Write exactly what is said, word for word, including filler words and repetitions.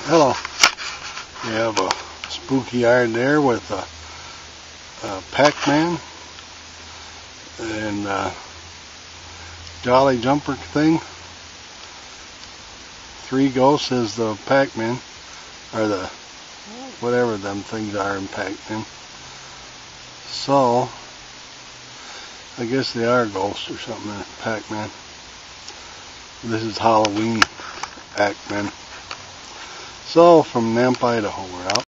Hello. We have a spooky yard there with a, a Pac-Man and a Jolly Jumper thing. Three ghosts is the Pac-Man, or the whatever them things are in Pac-Man. So I guess they are ghosts or something in Pac-Man. This is Halloween Pac-Man. So from Nampa, Idaho, we're out.